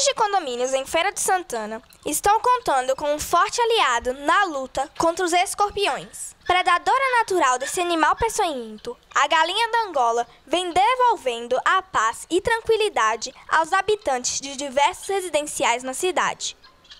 de condomínios em Feira de Santana estão contando com um forte aliado na luta contra os escorpiões. Predadora natural desse animal peçonhento, a galinha da Angola vem devolvendo a paz e tranquilidade aos habitantes de diversos residenciais na cidade.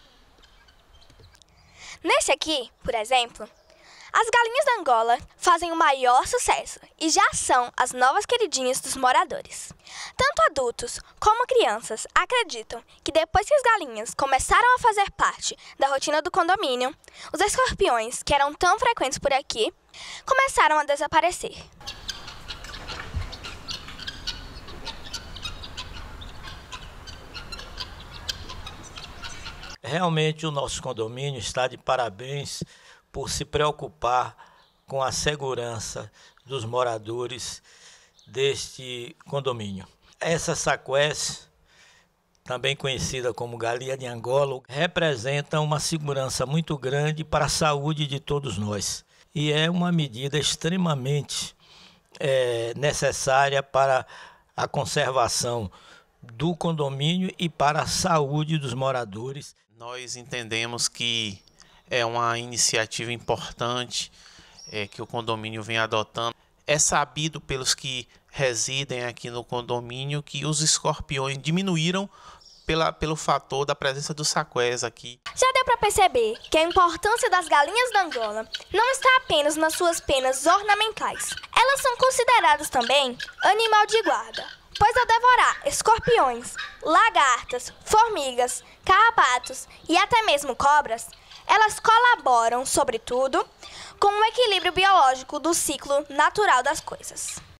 Neste aqui, por exemplo, as galinhas da Angola fazem o maior sucesso e já são as novas queridinhas dos moradores. Tanto adultos como crianças acreditam que depois que as galinhas começaram a fazer parte da rotina do condomínio, os escorpiões, que eram tão frequentes por aqui, começaram a desaparecer. Realmente o nosso condomínio está de parabéns por se preocupar com a segurança dos moradores deste condomínio. Essa saqués, também conhecida como galinha de Angola, representa uma segurança muito grande para a saúde de todos nós e é uma medida extremamente necessária para a conservação do condomínio e para a saúde dos moradores. Nós entendemos que é uma iniciativa importante que o condomínio vem adotando. É sabido pelos que residem aqui no condomínio que os escorpiões diminuíram pelo fator da presença dos saqués aqui. Já deu para perceber que a importância das galinhas da Angola não está apenas nas suas penas ornamentais. Elas são consideradas também animal de guarda, pois ao devorar escorpiões, lagartas, formigas, carrapatos e até mesmo cobras, elas colaboram, sobretudo, com o equilíbrio biológico do ciclo natural das coisas.